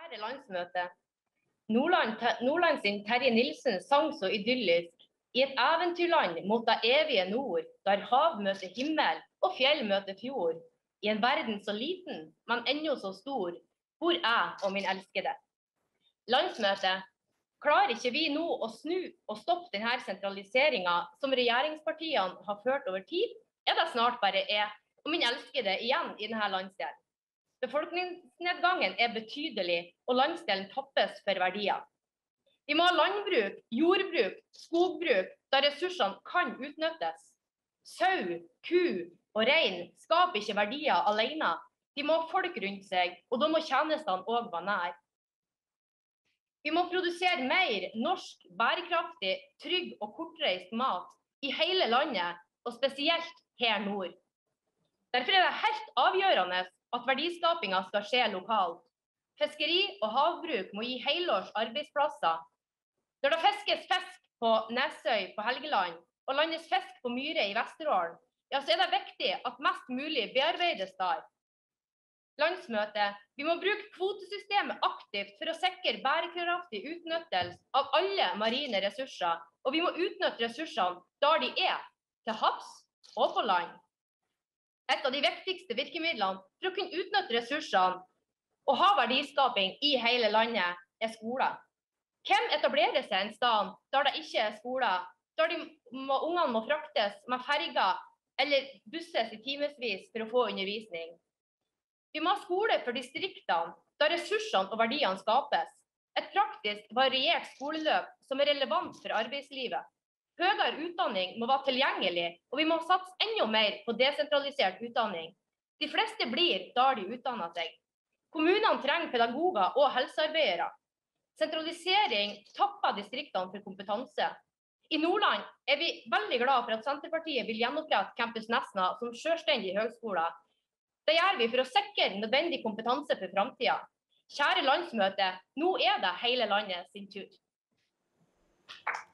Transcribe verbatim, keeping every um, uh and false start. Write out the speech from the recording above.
Kjære landsmøte. Nordland, Nordland sin Terje Nilsen sang så idyllisk i et eventyrland mot det evige nord, der hav møter himmel og fjell møter fjord. I en verden så liten, men ennå så stor, bor jeg og min elskede. Landsmøte, klarer ikke vi nå å snu og stoppe denne sentraliseringen som regjeringspartiene har ført over tid, er det snart bare jeg og min elskede igjen i denne landsdelen. Befolkningsnedgangen er betydelig, og landsdelen tappes for verdier. Vi må ha landbruk, jordbruk, skogbruk, der ressursene kan utnyttes. Sau, ku og rein skaper ikke verdier alene. De må ha folk rundt seg, og da må tjenestene også være nær. Vi må produsere mer norsk, bærekraftig, trygg og kortreist mat i hele landet, og spesielt her nord. Derfor er det helt avgjørende at verdiskapingen skal skje lokalt. Fiskeri og havbruk må gi helårs arbeidsplasser. Når det fiskes fisk på Nesøy på Helgeland og landes fisk på Myre i Vesterålen, ja, så er det viktig at mest mulig bearbeides der. Landsmøte, vi må bruke kvotesystemet aktivt for å sikre bærekraftig utnyttelse av alle marine ressurser, og vi må utnytte ressursene der de er, til havs og på land. Et av de viktigste virkemidlene for å kunne utnytte ressursene og ha verdiskaping i hele landet er skoler. Hvem etablerer seg en sted der det ikke er skoler, der de må, ungene må fraktes med ferger eller busses i timesvis for å få undervisning? Vi må ha skole for distriktene, der ressursene og verdiene skapes. Et praktisk, variert skoleløp som er relevant for arbeidslivet. Høyere utdanning må være tilgjengelig, og vi må satse enda mer på desentralisert utdanning. De fleste blir der de utdanner seg. Kommunene trenger pedagoger og helsearbeidere. Sentralisering tapper distriktene for kompetanse. I Nordland er vi veldig glad for at Senterpartiet vil gjenopprette Campus Nesna som selvstendig høgskole. Det gjør vi for å sikre nødvendig kompetanse for fremtiden. Kjære landsmøte, nå er det hele landet sin tur.